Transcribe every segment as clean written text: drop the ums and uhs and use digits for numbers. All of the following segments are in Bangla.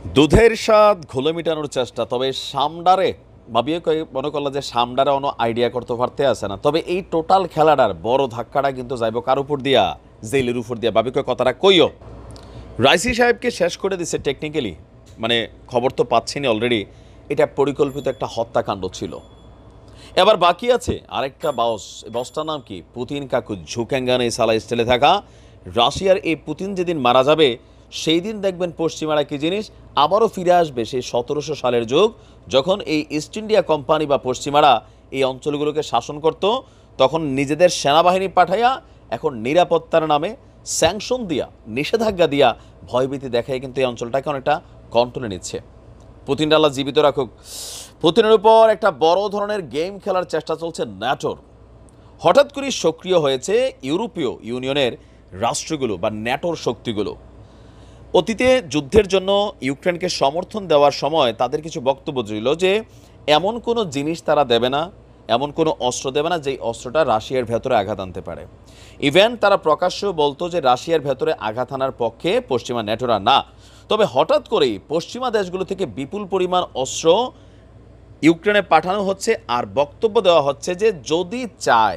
দুধের স্বাদ ঘোলে মিটানোর চেষ্টা, তবে সামডারে ভাবিয়ে মনে করলো যে সামডারে অন্য আইডিয়া করতে পারতে আছে না। তবে এই টোটাল খেলাটার বড় ধাক্কাটা কিন্তু যাইব কার উপর দিয়া, জেলের উপর দিয়া। ভাবি কথাটা কইও রাইসি সাহেবকে শেষ করে দিছে টেকনিক্যালি, মানে খবর তো পাচ্ছিনি অলরেডি। এটা পরিকল্পিত একটা হত্যাকাণ্ড ছিল। এবার বাকি আছে আরেকটা বস, বসটার নাম কি? পুতিন কাকু ঝুকেঙ্গানে সালা স্টেলে থাকা রাশিয়ার এই পুতিন যেদিন মারা যাবে সেই দিন দেখবেন পশ্চিমারা কি জিনিস আবারও ফিরে আসবে সেই 1700 সালের যুগ, যখন এই ইস্ট ইন্ডিয়া কোম্পানি বা পশ্চিমারা এই অঞ্চলগুলোকে শাসন করত। তখন নিজেদের সেনাবাহিনী পাঠাইয়া এখন নিরাপত্তার নামে স্যাংশন দিয়া, নিষেধাজ্ঞা দিয়া, ভয়ভীতি দেখায় কিন্তু এই অঞ্চলটাকে অনেকটা কন্ট্রোলে নিচ্ছে। পুতিন আল্লাহ জীবিত রাখুক। পুতিনের উপর একটা বড় ধরনের গেম খেলার চেষ্টা চলছে ন্যাটোর। হঠাৎ করে সক্রিয় হয়েছে ইউরোপীয় ইউনিয়নের রাষ্ট্রগুলো বা ন্যাটোর শক্তিগুলো। অতীতে যুদ্ধের জন্য ইউক্রেনকে সমর্থন দেওয়ার সময় তাদের কিছু বক্তব্য ছিল যে এমন কোনো জিনিস তারা দেবে না, এমন কোনো অস্ত্র দেবে না যেই অস্ত্রটা রাশিয়ার ভেতরে আঘাত আনতে পারে। ইভেন তারা প্রকাশ্যেও বলতো যে রাশিয়ার ভেতরে আঘাত আনার পক্ষে পশ্চিমা ন্যাটোরা না। তবে হঠাৎ করেই পশ্চিমা দেশগুলো থেকে বিপুল পরিমাণ অস্ত্র ইউক্রেনে পাঠানো হচ্ছে, আর বক্তব্য দেওয়া হচ্ছে যে যদি চায়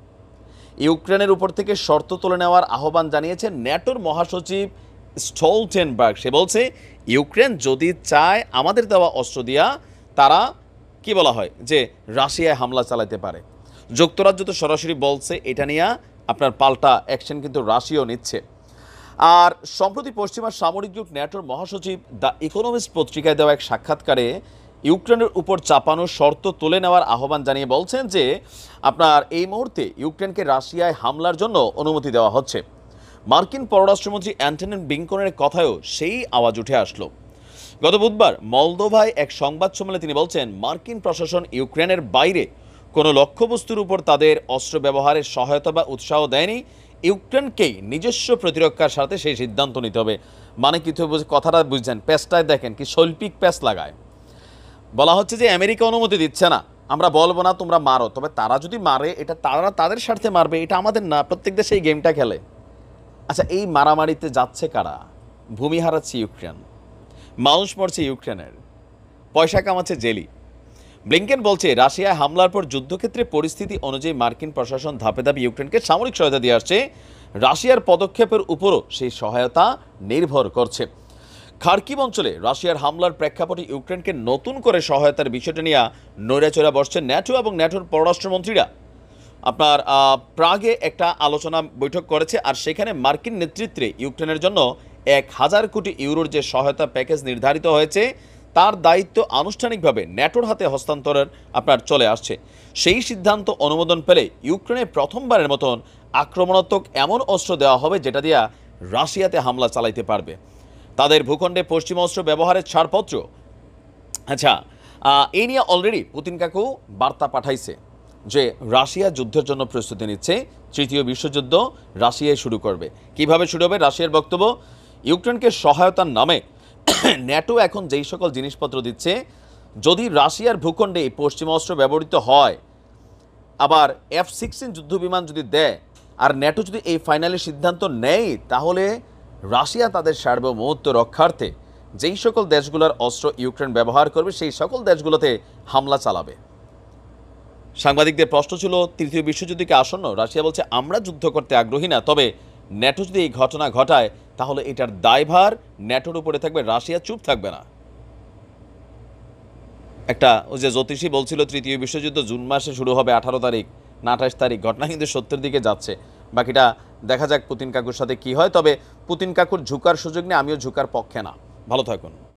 ইউক্রেনের উপর থেকে শর্ত তুলে নেওয়ার আহ্বান জানিয়েছে ন্যাটোর মহাসচিব স্টলটেনবার্গ। সে বলছে ইউক্রেন যদি চায় আমাদের দেওয়া অস্ত্র দিয়া তারা কি বলা হয় যে রাশিয়ায় হামলা চালাতে পারে। যুক্তরাজ্য তো সরাসরি বলছে এটা নিয়ে আপনার পাল্টা অ্যাকশন কিন্তু রাশিয়াও নিচ্ছে। আর সম্প্রতি পশ্চিমা সামরিক জোট ন্যাটোর মহাসচিব দ্য ইকোনমিস্ট পত্রিকায় দেওয়া এক সাক্ষাৎকারে ইউক্রেনের উপর চাপানোর শর্ত তুলে নেওয়ার আহ্বান জানিয়ে বলছেন যে আপনার এই মুহূর্তে ইউক্রেনকে রাশিয়ায় হামলার জন্য অনুমতি দেওয়া হচ্ছে। মার্কিন পররাষ্ট্রমন্ত্রী অ্যান্টনি ব্লিংকনের কথায়ও সেই আওয়াজ উঠে আসলো। গত বুধবার মলদোভায় এক সংবাদ সম্মেলনে তিনি বলছেন মার্কিন প্রশাসন ইউক্রেনের বাইরে কোনো লক্ষ্যবস্তুর উপর তাদের অস্ত্র ব্যবহারের সহায়তা বা উৎসাহ দেয়নি। ইউক্রেনকেই নিজস্ব প্রতিরক্ষার সাথে সেই সিদ্ধান্ত নিতে হবে। মানে কি কথাটা বুঝছেন? প্যাচটায় দেখেন কি শৈল্পিক প্যাচ লাগায়। বলা হচ্ছে যে আমেরিকা অনুমতি দিচ্ছে না, আমরা বলবো না তোমরা মারো, তবে তারা যদি মারে এটা তারা তাদের স্বার্থে মারবে, এটা আমাদের না। প্রত্যেক দেশে এই গেমটা খেলে। আচ্ছা, এই মারামারিতে যাচ্ছে কারা? ভূমি হারাচ্ছে ইউক্রেন, মানুষ মরছে ইউক্রেনের, পয়সা কামাচ্ছে জেলি। ব্লিংকেন বলছে রাশিয়ায় হামলার পর যুদ্ধক্ষেত্রে পরিস্থিতি অনুযায়ী মার্কিন প্রশাসন ধাপে ধাপে ইউক্রেনকে সামরিক সহায়তা দিয়ে আসছে। রাশিয়ার পদক্ষেপের উপরও সেই সহায়তা নির্ভর করছে। খার্কিভ অঞ্চলে রাশিয়ার হামলার প্রেক্ষাপটে ইউক্রেনকে নতুন করে সহায়তার বিষয়টা নিয়ে নৈরাচড়া বসছেন ন্যাটো এবং ন্যাটোর পররাষ্ট্রমন্ত্রীরা। আপনার প্রাগে একটা আলোচনা বৈঠক করেছে, আর সেখানে মার্কিন নেতৃত্বে ইউক্রেনের জন্য 1000 কোটি ইউরোর যে সহায়তা প্যাকেজ নির্ধারিত হয়েছে তার দায়িত্ব আনুষ্ঠানিকভাবে ন্যাটোর হাতে হস্তান্তরের আপনার চলে আসছে। সেই সিদ্ধান্ত অনুমোদন পেলে ইউক্রেনে প্রথমবারের মতন আক্রমণাত্মক এমন অস্ত্র দেওয়া হবে যেটা দিয়া রাশিয়াতে হামলা চালাইতে পারবে। তাদের ভূখণ্ডে পশ্চিমা অস্ত্র ব্যবহারের ছাড়পত্র। আচ্ছা, এই নিয়ে অলরেডি পুতিন কাকু বার্তা পাঠাইছে যে রাশিয়া যুদ্ধের জন্য প্রস্তুতি নিচ্ছে। তৃতীয় বিশ্বযুদ্ধ রাশিয়ায় শুরু করবে। কিভাবে শুরু হবে? রাশিয়ার বক্তব্য, ইউক্রেনকে সহায়তার নামে ন্যাটো এখন যেই সকল জিনিসপত্র দিচ্ছে, যদি রাশিয়ার ভূখণ্ডে এই পশ্চিমা অস্ত্র ব্যবহৃত হয়, আবার F-16 যুদ্ধবিমান যদি দেয়, আর ন্যাটো যদি এই ফাইনালি সিদ্ধান্ত নেয়, তাহলে রাশিয়া তাদের সার্বভৌমত্ব রক্ষার্থে যেই সকল দেশগুলোর অস্ত্র ইউক্রেন ব্যবহার করবে সেই সকল দেশগুলোতে হামলা চালাবে। সাংবাদিকদের প্রশ্ন ছিল তৃতীয় বিশ্বযুদ্ধ কি আসন্ন? রাশিয়া বলছে আমরা যুদ্ধ করতে আগ্রহী না, তবে ন্যাটো যদি এই ঘটনা ঘটায় তাহলে এটার দায়ভার ন্যাটোর উপরে থাকবে, রাশিয়া চুপ থাকবে না। একটা ওই যে জ্যোতিষী বলছিল তৃতীয় বিশ্বযুদ্ধ জুন মাসে শুরু হবে, 18 তারিখ না 28 তারিখ, ঘটনা কিন্তু সত্যের দিকে যাচ্ছে। বাকিটা দেখা যাক পুতিন কাকুর সাথে কি হয়। তবে পুতিন কাকুর ঝুঁকার সুযোগ নেই, আমিও ঝুঁকার পক্ষে না। ভালো থাকুন।